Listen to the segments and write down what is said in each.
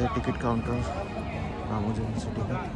है ticket counter Ramoji university का।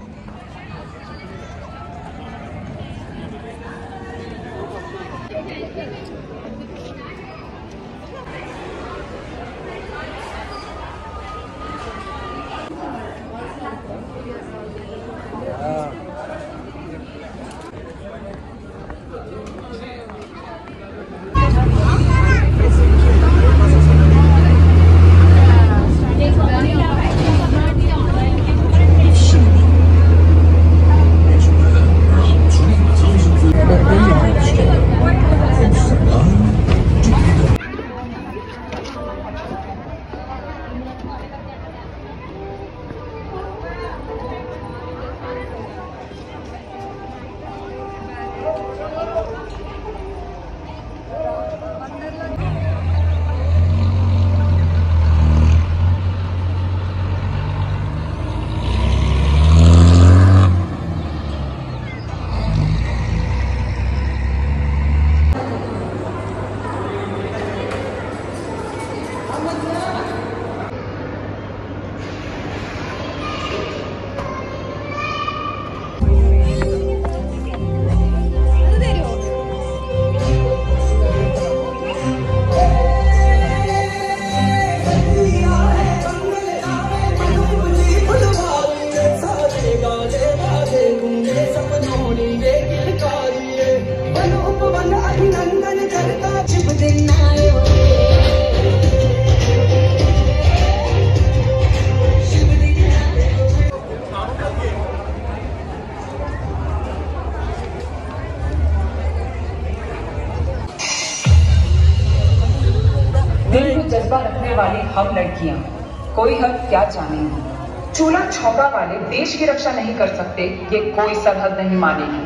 दिल में जज्बा रखने वाली हम लड़कियां कोई हद क्या जानेंगी। चूल्हा छौका वाले देश की रक्षा नहीं कर सकते, ये कोई सरहद नहीं मानेगी।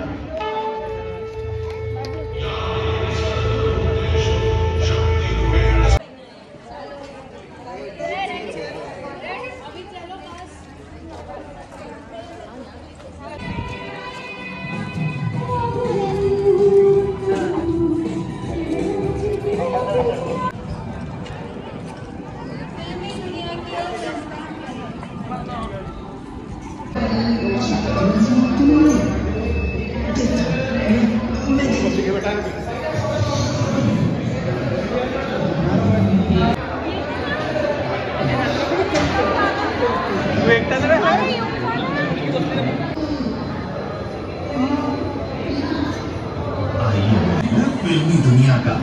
फिल्मी दुनिया का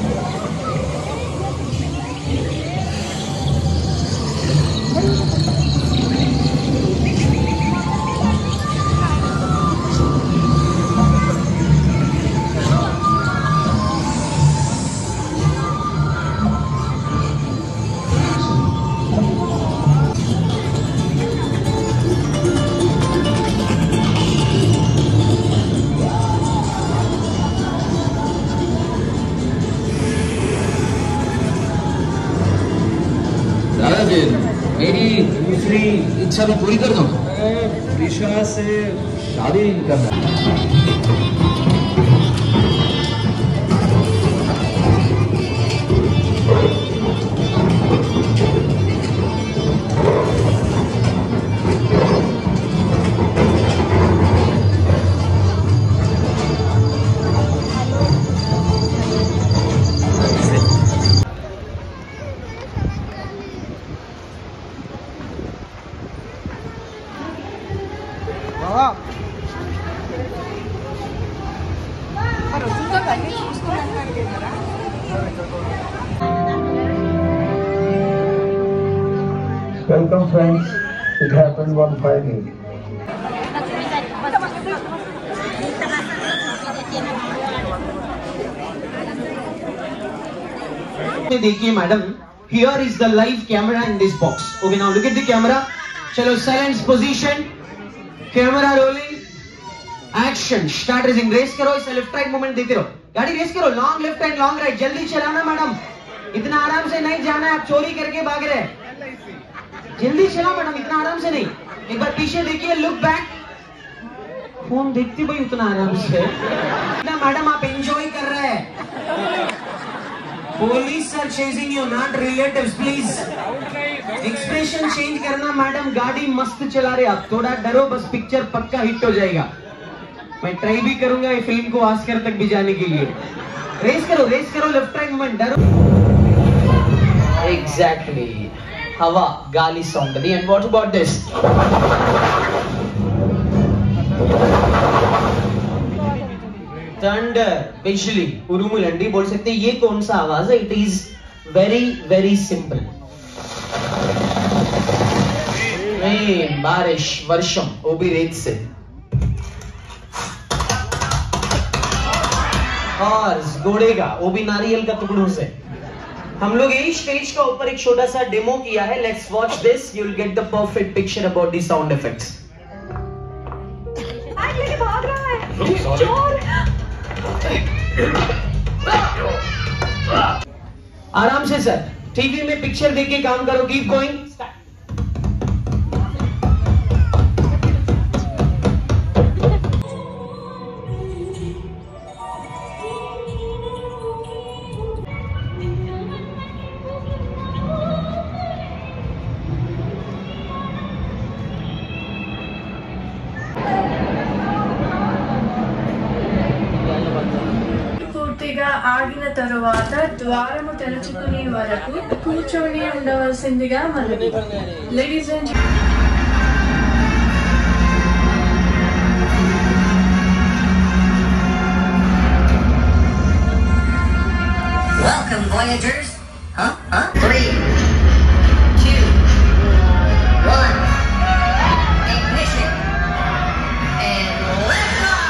मेरी दूसरी इच्छा भी पूरी कर दो। ऋषा से शादी करना। Welcome friends, it happened one Friday. देखिए madam, here is the live camera in this box. Okay, now look at the camera. चलो silence position, camera rolling, action, start racing. Race करो, इसे लेफ्ट राइट मूवमेंट देते रहो. गाड़ी race करो, long left and long right. जल्दी चलाना madam, इतना आराम से नहीं जाना है. आप चोरी करके भाग रहे हैं. जल्दी चला मैडम, इतना आराम से नहीं. एक बार पीछे देखिए, लुक बैक. फोन देखती भाई उतना आराम से ना मैडम, आप एंजॉय कर रहे हैं. Police are chasing you, not relatives. Please expression change करना मैडम. गाड़ी मस्त चला रहे आप, थोड़ा डरो बस, पिक्चर पक्का हिट हो जाएगा. मैं ट्राई भी करूंगा ये फिल्म को ऑस्कर तक भी जाने के लिए. रेस करो लेफ्ट राइट मूवमेंट, डरो. एग्जैक्टली, हवा गाली song. And what about this? Thunder, बिजली, उरुमुलंडी बोल सकते हैं. ये कौन सा आवाज है? It is very very simple. बारिश, वर्षम, वो भी रेत से. हॉर्स, घोड़े का, वो भी नारियल का टुकड़ों से. हम लोग यही स्टेज का ऊपर एक छोटा सा डेमो किया है. Let's watch this, you will get the perfect picture about the sound effects. भाग रहा है चोर. आराम से सर, टीवी में पिक्चर देख के काम करो. Keep going. పూర్తిగా ఆగిన తరువాత ద్వారము తెరుచుకునే వరకు కూర్చొని ఉండవలసిందిగా మనవి. Ladies and Welcome, Voyagers. 3, 2, 1. Ignition. And lift off.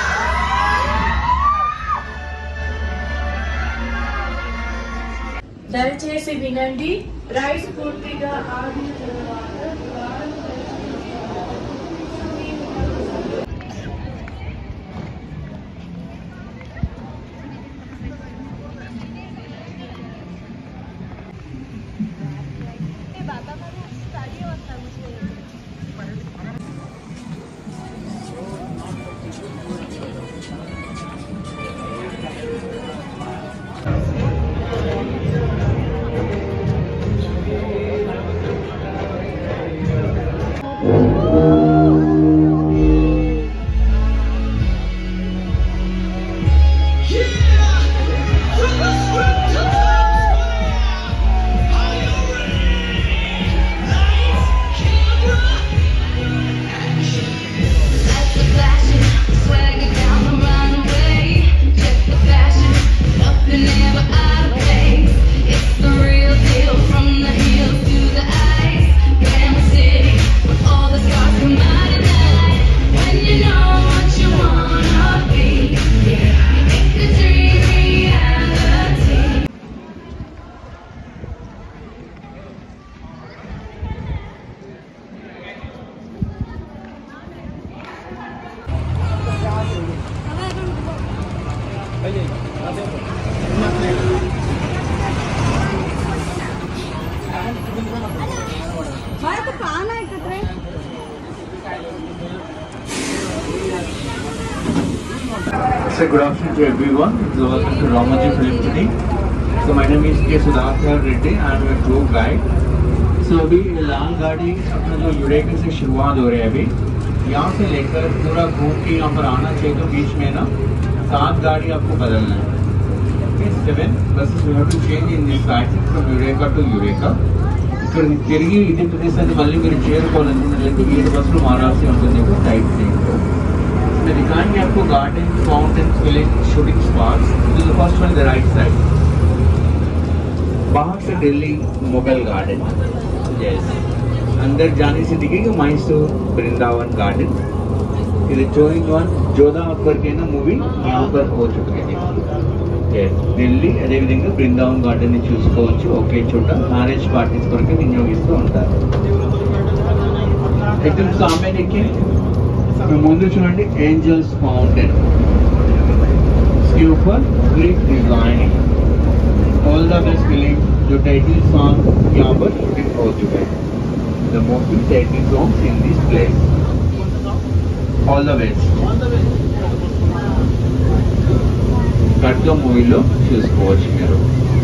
దయచేసి వినండి. రైస్ పూర్తిగా ఆగిన తరువాత ద్వారము So good afternoon to everyone. So welcome to Ramoji Film City. So my name is K. Sudhakar Reddy. I am a tour guide. So अभी लाल गाड़ी अपना जो यूरेका से शुरुआत हो रही है अभी यहाँ से लेकर पूरा घूम के यहाँ पर आना चाहिए तो बीच में ना 7 गाड़ी आपको बदलना है. Okay, 7 buses you have to change in this side from Eureka to Eureka. ఇక్కడ తిరిగి ఇదే ప్రదేశాన్ని మళ్ళీ మీరు చేరుకోవాలనుకున్నట్లయితే 7 బస్సులు మారాల్సి ఉంటుంది టైప్ చేయండి. मैं दिखाएंगे आपको garden fountain village shooting spots. This is the first one the right side. बाहर से दिल्ली मुगल गार्डन. यस अंदर जाने से दिखेगा मैसूर वृंदावन गार्डन. ఇది షోయింగ్ వన్ జోధా అక్బర్ के ना मूवी यहाँ पर हो चुकी है. यस ఢిల్లీ అదేవిధంగా బృందావన్ గార్డెన్ ని చూసుకోవచ్చు. ఒకే చోట మ్యారేజ్ పార్టీస్ కొరకు వినియోగిస్తూ ఉంటారు. एकदम सामने देखिए ముందు చూడండి ఏంజల్స్ फाउंटेन. इसके ऊपर Greek designing all the best film जो टाइटल सॉन्ग यहाँ पर शूटिंग हो चुका है. The movie title songs in this place. All the best. కట్గా మూవీలో చూసుకోవచ్చు మీరు.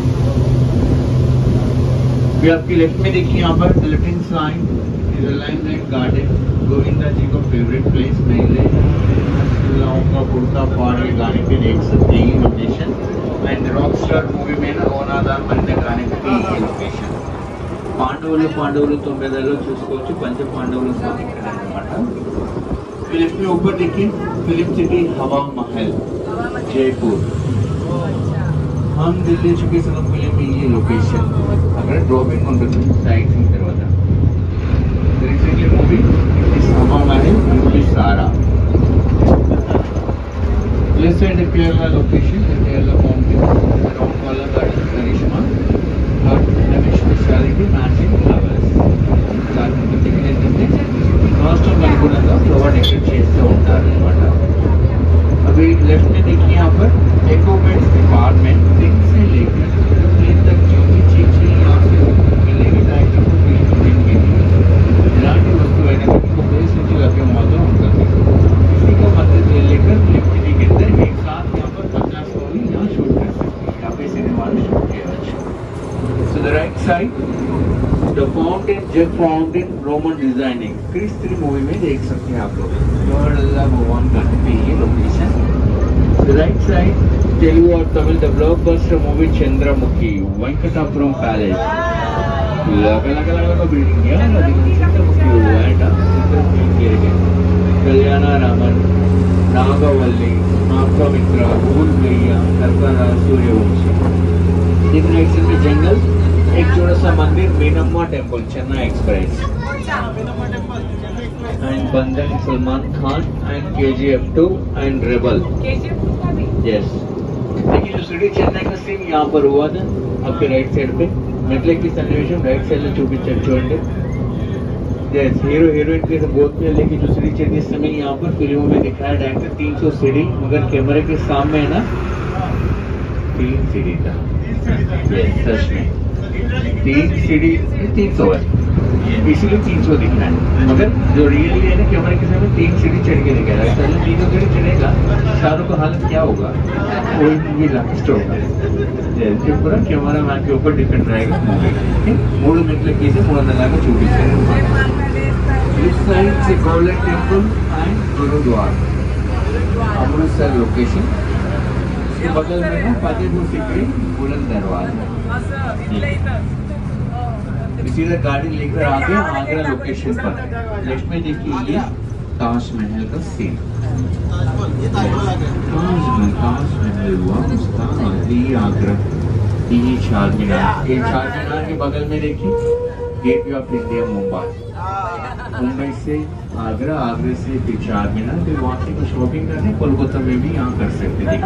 भी आपकी लेफ्ट में देखिए यहाँ पर left hand side is a limelight garden. Govinda ji का फेवरेट प्लेस. मैले का कुर्ता पाड़ ये गाने पे देख सकते हैं location. And rock star movie में ना ओनादार बनने गाने पे ये लोकेशन. పాండవులు 90లో చూసుకోవచ్చు. పంచ పాండవులు సాంగ్ ఇక్కడ అన్నమాట. लेफ्ट में ऊपर देखिए फिल्म सिटी हवा महल जयपुर. हम दिल्ली चुके सगम फिल्म में ये लोकेशन अगर ड्रॉपिंग ఉంటుంది సైట్ సీన్ తర్వాత రీసెంట్లీ మూవీ इस हवा महल मूवी सारा. Left side Kerala location Kerala mountain round वाला गार्डन करिश्मा और नवी स्पेशलिटी मैचिंग फ्లవర్స్. గార్డెన్ దగ్గర ఏంటంటే కాస్ట్యూమ్ అనుగుణంగా ఫ్లవర్ డెకరేట్ చేస్తూ ఉంటారు అన్నమాట. अभी लेफ्ट में देखिए यहाँ पर एक्वापेट डिपार्टमेंट दिन से लेकर प्लेन तक जो भी चीज यहाँ से मिलेगी डायरेक्टर को फिल्म शूटिंग के लिए इलांटी वस्तु है ना को बेस नीचे लगे मौजूद होगा. इसी को मध्य से लेकर फिल्म सिटी के अंदर एक साथ यहाँ पर 50 मूवी यहाँ शूट कर सकते हैं. यहाँ पे सिनेमा ने शूट किया है. So the right side the fountain jet fountain Roman designing Krrish 3 movie में देख सकते हैं आप लोग. भगवान गाने पे ये लोकेशन. राइट साइड तेलुगु और Tamil the blockbuster movie Chandramukhi Venkatapuram palace. लगा बिल्डिंग चंद्रमुखी कल्याण रामन नागवल्ली नागमित्र भूल भैया नर्मदा सूर्यवंशी. एक राइट साइड में जंगल एक छोटा सा मंदिर Meenamma temple Chennai express and Bandhan Salman Khan and KGF 2 and Rebel. Yes. देखिए जो सिटी चेन्नई का सीन यहाँ पर हुआ था आपके राइट साइड पे मेटले की सन्निवेशन राइट साइड में చూపించారు చూడండి. यस हीरो हीरोइन के बोथ में लेकिन जो सिटी चेन्नई इस समय यहाँ पर फिल्मों में दिखाया डायरेक्टर 300 सीढ़ी मगर कैमरे के सामने है ना 3 सीढ़ी था. यस सच में 3 सीढ़ी 300 है इसीलिए 300 दिख रहा है मगर जो रियली है ना कैमरे के सामने 3 सीढ़ी चढ़ के दिखाया है. पहले 3 सीढ़ी चढ़ेगा शाहरुख का हालत क्या होगा वही मूवी लास्ट होगा. जैसे पूरा कैमरा मैन के ऊपर डिपेंड रहेगा. 3 मीटर की से 300 చూపించారు. इस साइड से golden temple and gurudwara Amritsar location. इसके बगल में ना फतेहपुर सीकरी बुलंद दरवाजा. सीधा गाड़ी लेकर आगे आगरा लोकेशन पर. लेफ्ट में देखिए ये ताजमहल का सीन. ताजमहल हुआ उसका आगरा. ये चारमीनार के बगल में देखिए gateway of India Mumbai. Mumbai से आगरा आगरा से फिर चारमीनार फिर वहाँ से कुछ शॉपिंग करने कोलकाता में भी यहाँ कर सकते हैं.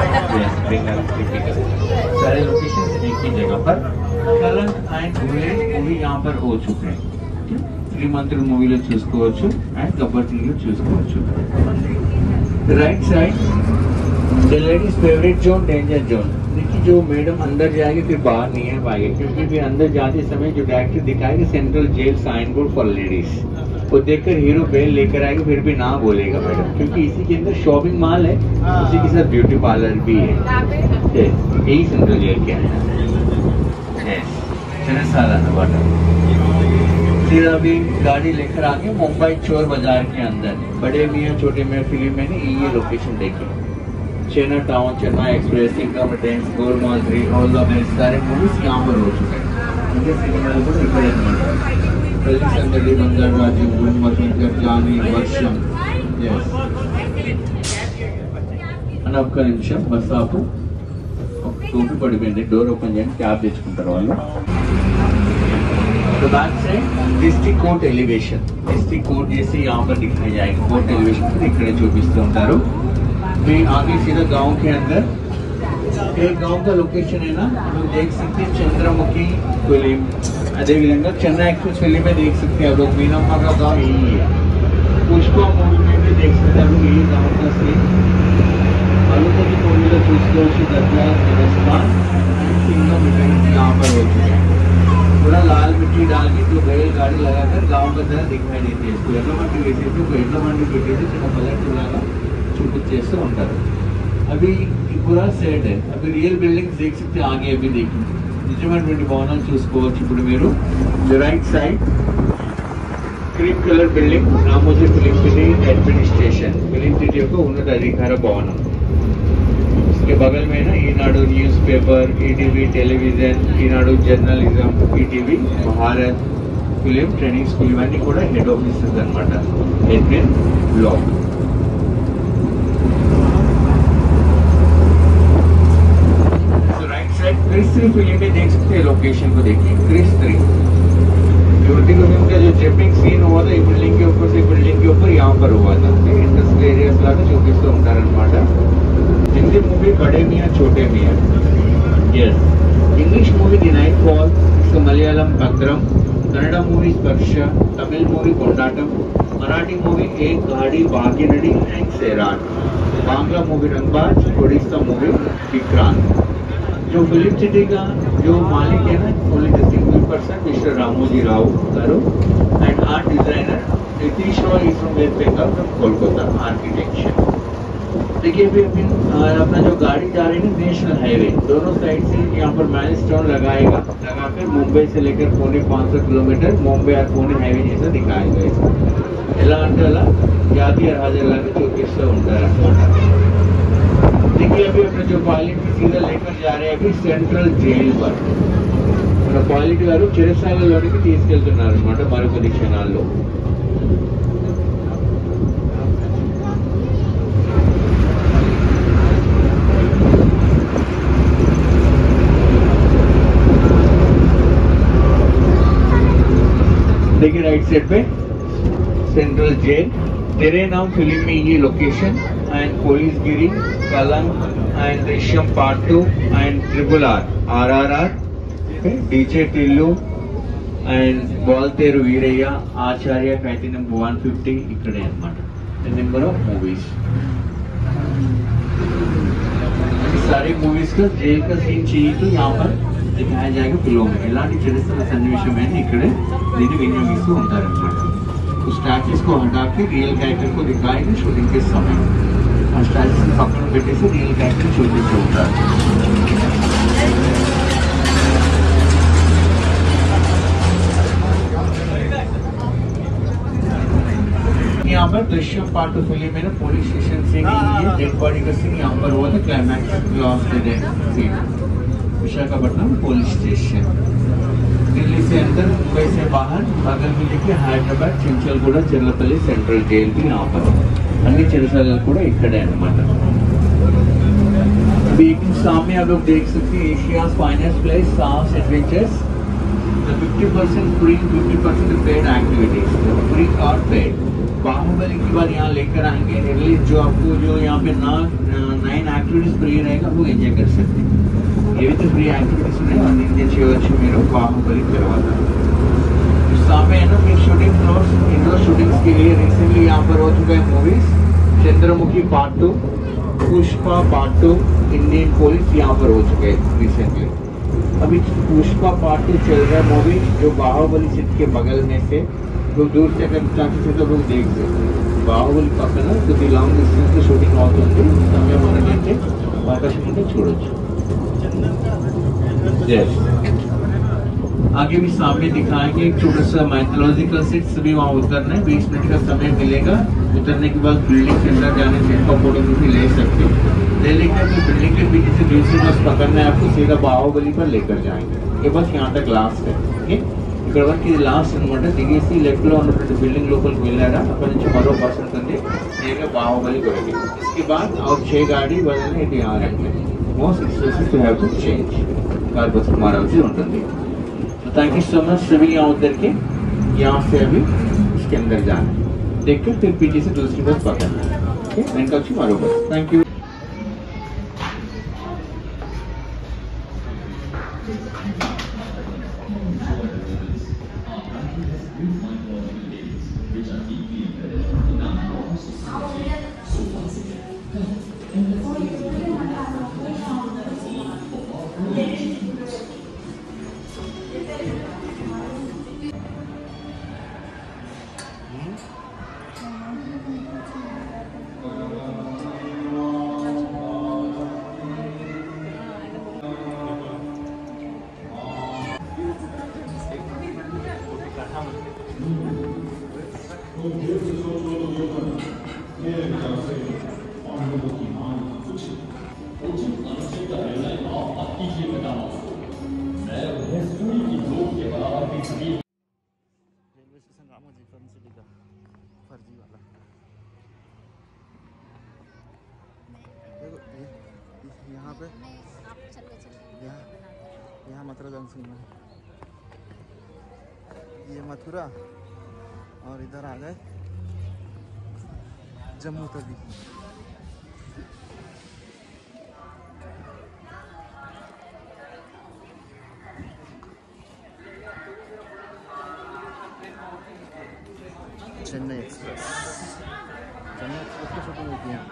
सारे लोकेशन एक ही जगह पर కలర్ అండ్ బుల్లెట్ మూవీ यहाँ पर हो चुके हैं. శ్రీమంతుడు మూవీలో చూసుకోవచ్చు అండ్ గబ్బర్ సింగ్లో చూసుకోవచ్చు. Right side the ladies favourite zone danger zone. देखिए जो मैडम अंदर जाएगी फिर बाहर नहीं आ पाएगी क्योंकि फिर अंदर जाते समय जो डायरेक्टर दिखाएगी central jail sign board for ladies वो देखकर हीरो बेल लेकर आएगा फिर भी ना बोलेगा मैडम, क्योंकि इसी के अंदर शॉपिंग मॉल है, उसी के साथ ब्यूटी पार्लर भी है। यही सेंट्रल जेल के अंदर है। फिर अभी गाड़ी लेकर आ गए मुंबई चोर बाजार के अंदर। बड़े मियाँ छोटे मियाँ फिल्म में ये लोकेशन देखी, चेना टाउन, चेन्नई एक्सप्रेस, इनकम टेंस, Golmaal 3, all the best सारे मूवीज यहाँ पर हो चुके हैं। मुझे सिनेमा को रिकॉर्ड संदर्भ मंगल राजी जानी वर्षम ఒక్క నిమిషం బస్ ఆపు టోపీ పడిపోయింది డోర్ ఓపెన్ చేయండి క్యాబ్ తెచ్చుకుంటారు వాళ్ళు तो बैक से district court elevation district court जैसे यहाँ पर दिखाई जाएगी कोर्ट एलिवेशन पर इकड़े చూపిస్తూ ఉంటారు फिर आगे सीधा गांव के अंदर एक गांव का लोकेशन है ना तो देख सकते हैं चंद्रमुखी फिल्म अदे विधंगा चेन्नई एक्सप्रेस फिल्म में देख सकते हैं आप लोग मीनम्मा का गांव यही है पुष्पा मूवी में भी देख सकते हैं आप लोग यही गांव का सीन आलूपति मूवीला చూసుకోవచ్చు दर्जा राजस्थान सिंगम इवेंट यहाँ पर हो चुका है पूरा लाल मिट्टी डाल के जो बैलगाड़ी लगाकर गांव का तरह दिखाई देती है इसको एड्ला मंडी వేసేసి ఒక ఎడ్ల మండి పెట్టేసి చిన్న పల్లెటూరు లాగా చూపించేస్తూ ఉంటారు अभी पूरा सेट है अभी रियल बिल्डिंग्स देख सकते हैं आगे अभी देखिए నిజమైనటువంటి భవనాలు చూసుకోవచ్చు ఇప్పుడు మీరు right side cream colour building Ramoji film city administration film city యొక్క ఉన్నతాధికార భవనం उसके बगल में ना Eenadu newspaper ETV television Eenadu journalism ETV Bharat film training school इवన్నీ కూడా हेड ऑफिसेस అన్నమాట एडमिन लॉ क्रिस 3 फिल्म में देख सकते हैं लोकेशन को देखिए क्रिस 3 ड्यूटी फिल्म का जो जंपिंग सीन हुआ था बिल्डिंग के ऊपर से बिल्डिंग के ऊपर यहाँ पर हुआ था इंडस्ट्रियल एरियास लागा చూపిస్తూ ఉంటారన్నమాట हिंदी मूवी बड़े Miyan Chhote Miyan yes English movie the night fall इसका Malayalam Bhadram Kannada movie Sparsha Tamil movie Kondattam Marathi movie एक गाड़ी भाग्यनडी and Sairat Bangla movie Rangbaaz Odisha movie Vikrant जो फिल्म सिटी का जो मालिक है ना only district person mister Ramoji Rao garu and art designer Nitish Roy is from West Bengal from Kolkata architecture देखिए अभी अपना जो गाड़ी जा रही है नेशनल हाईवे दोनों साइड से यहाँ पर माइलस्टोन लगाकर मुंबई से लेकर पौने 500 किलोमीटर मुंबई और पुणे हाईवे जैसा दिखाएगा इसको ఎలా అంటే అలా జాతీయ రహదారులకు చూపిస్తూ ఉంటారన్నమాట देखिए अभी अपने जो पायलट सीधा लेकर जा रहे हैं अभी सेंट्रल जेल पर మన పాయిలట్ గారు చెరసాలలోనికి తీసుకెళ్తున్నారు అన్నమాట మరికొద్ది క్షణాల్లో देखिए राइट साइड पे central jail Tere Naam film में ये location and Policegiri Kalank and Drishyam part 2 and triple R RRR DJ Tillu and Waltair Veerayya Acharya Khaidi number 150 इकड़े अन्नमाट द नंबर ऑफ मूवीज सारी मूवीज का जेल का सीन चाहिए तो यहाँ पर दिखाया जाएगा फिल्मों में इलांटी चरित्र सन्निवेशమైన इकड़े దీన్ని వినియోగిస్తూ ఉంటారన్నమాట तो स्टैचूज को हटा के रियल कैरेक्टर को दिखाएंगे शूटिंग के समय और स्टैचूज पकड़ बेटे से रियल कैरेक्टर చూపిస్తూ ఉంటారు यहाँ पर दृश्यम पार्ट 2 फिल्म में ना पुलिस स्टेशन से डेड बॉडी का सीन यहाँ पर हुआ था क्लाइमैक्स लॉस dead scene Visakhapatnam police station Delhi से अंदर मुंबई से बाहर बगल में देखिए हैदराबाद चिंचलगूड़ा चिरलपल्ली सेंट्रल जेल भी यहाँ पर अन्य चिरसाल इकड़े अन्नमाट अभी एक सामने आप लोग देख सकते हैं Asia's finest place Sahas adventures 50% free 50% paid activities free और पेड बाहुबली की बार यहाँ लेकर आएंगे रिलीज जो आपको जो यहाँ पे 9 एक्टिविटीज फ्री रहेगा वो एंजॉय कर सकते हैं ये भी तो फ्री एक्टिविटीज ఉన్నాయి అందించే చేయవచ్చు మీరు బాహుబలి తర్వాత सामने है ना फिर शूटिंग फ्लोर्स इंडोर शूटिंग्स के लिए रिसेंटली यहाँ पर हो चुका है movies Chandramukhi part 2 Pushpa part 2 Indian police यहाँ पर हो चुके हैं रिसेंटली अभी पुष्पा पार्ट 2 चल रहा है मूवी जो बाहुबली सिटी के बगल में से तो दूर से अगर चाहते थे तो लोग देखते బాహుబలి పక్కన కొద్ది లాంగ్ డిస్టెన్స్ లో షూటింగ్ అవుతుంది సమయం ఉన్నట్లయితే అవకాశం ఉంటే చూడొచ్చు आगे भी सामने दिखाएंगे एक छोटा सा माइथोलॉजिकल सेट्स भी वहाँ उतरना है 20 मिनट का समय मिलेगा उतरने के बाद बिल्डिंग के अंदर जाने से इनका फोटोग्राफी ले सकते ले लेकर तो बिल्डिंग के पीछे से दूसरी बस पकड़ना है आपको सीधा बाहुबली पर लेकर जाएंगे ये बस यहाँ तक लास्ट है ओके ఇక్కడ వరకు ఇది లాస్ట్ అనమాట దిగేసి లెఫ్ట్ లో ఉన్నటువంటి బిల్డింగ్ లోపలికి వెళ్ళారా అక్కడ నుంచి మరో బస్ ఉంటుంది నేరుగా బాహుబలి కొరకి इसके बाद और 6 गाड़ी बदलने ఇది आ रहे हैं most expensive to have to change car बस हमारा भी ఉంటుంది तो थैंक यू सो मच सभी यहाँ उतर के यहाँ से अभी इसके अंदर जाना देखकर फिर पीछे से दूसरी बस पकड़ना ओके वेंकट मारो बस thank you railway station Ramoji film city का फर्जी वाला देखो यहाँ पे यहाँ मथुरा जंक्शन में ये मथुरा और इधर आ गए जम्मू तवी चेन्नई एक्सप्रेस की शूटिंग होती है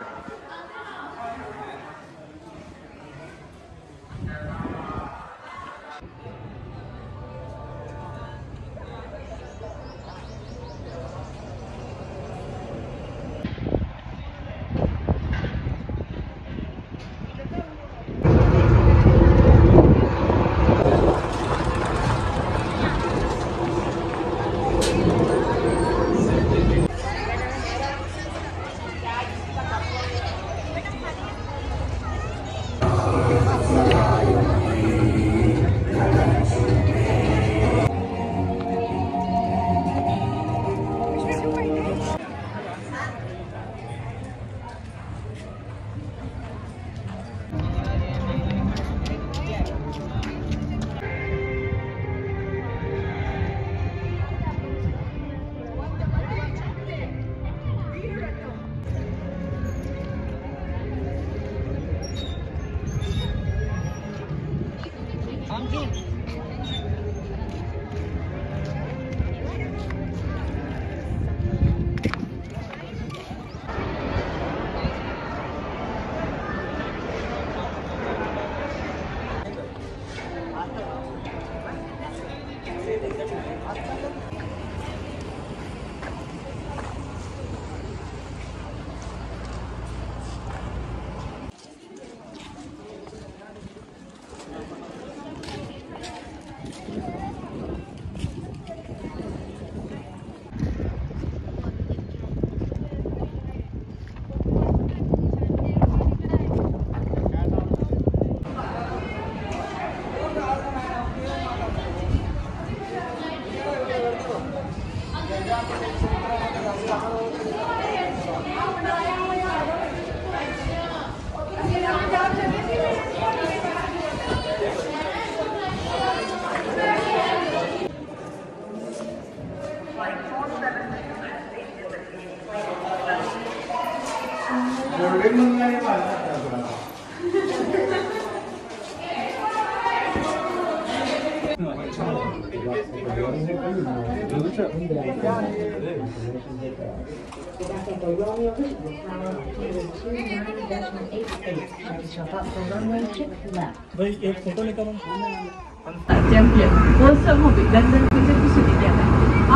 भाई एक फोटो लेकर चैंपियन वो सब हो गई लंदन की शूटिंग किया था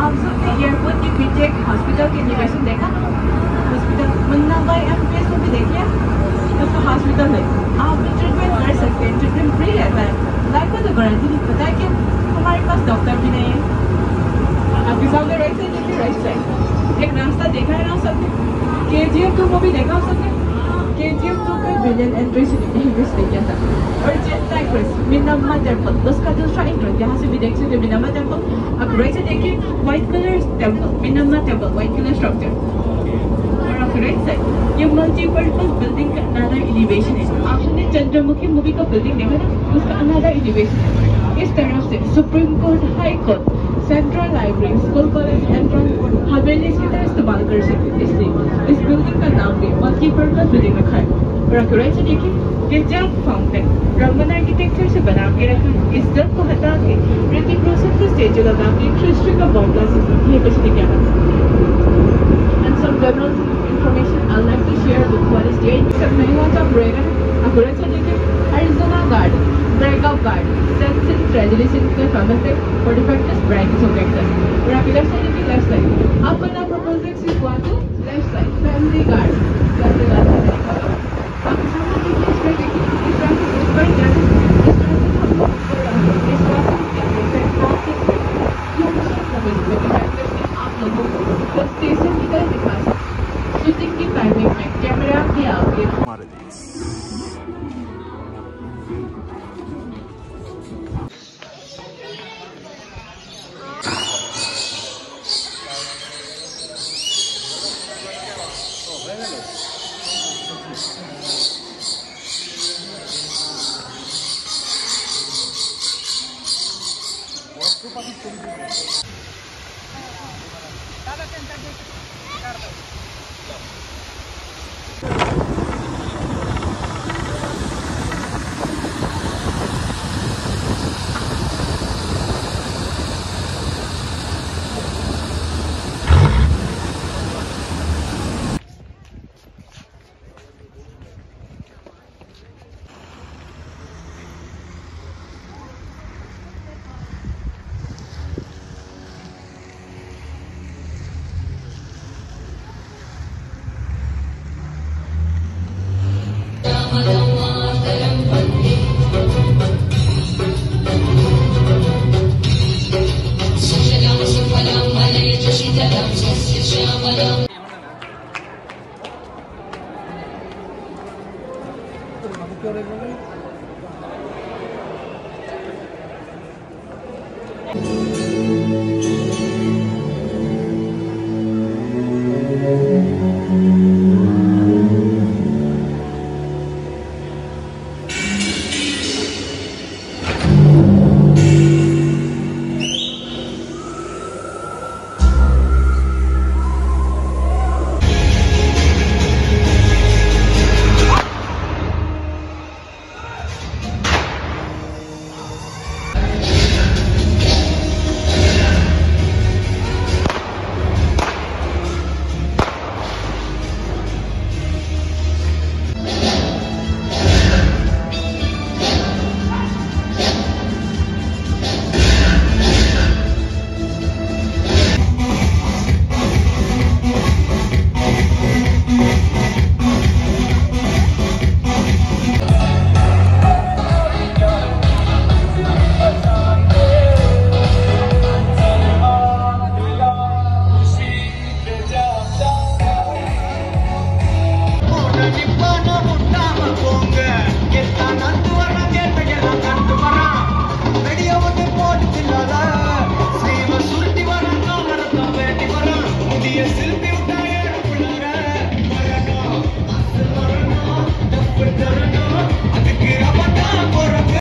आप सबने एयरपोर्ट के पीछे एक हॉस्पिटल की इनोवेशन देखा? हॉस्पिटल मुन्ना भाई एमपीएस को भी देख लिया? उसका हॉस्पिटल है, आप भी ट्रीटमेंट कर सकते हैं, ट्रीटमेंट फ्री रहता है, लाइफ में तो गारंटी नहीं। पता है क्या, हमारे पास डॉक्टर भी नहीं है। आपके सामने राइट साइड देखिए, राइट साइड एक रास्ता देखा है ना सबने? KGF 2 मूवी देखा सबने? KGF 2 का विलेन एंट्री से किया था। और जेट एक्ट्रेस मिनामा टेम्पल, उसका दूसरा इंट्रो यहाँ से भी देख सकते हैं। मिनामा टेम्पल आप राइट से देखिए, व्हाइट कलर टेम्पल, मिनामा टेम्पल व्हाइट कलर स्ट्रक्चर। और आप राइट साइड ये मल्टीपर्पज बिल्डिंग का अनदर एलिवेशन है। आपने चंद्रमुखी मूवी का बिल्डिंग देखा ना, उसका अनदर एलिवेशन है। इस तरफ से supreme court, high court, central library, school, college, entrance हवेली की तरह इस्तेमाल कर सकते। इसलिए इस बिल्डिंग का नाम भी मल्टीपर्पज बिल्डिंग रखा है। और आप राइट से देखिए, ये जल फाउंटेन रोमन आर्किटेक्चर से बना के रखा है। इस जल को हटा के ऋतिक रोशन का स्टेचू लगा के हिस्ट्री का बॉम्बला ये कुछ नहीं किया। And some general information I'd like to share with what is here. Many ones are Reagan, according to Arizona Garden, Breakout Garden, Sense Tragedies in the family for the practice branches of Texas. Left side is the left side. Up and up proposing is one to left side, family garden. That's the left side. Up someone is straight taking this practice is very generous. This practice of this practice आप लोगों को bus station की तरह दिखा सकते। Shooting की timing में camera के आगे हमारे लिए Thank you.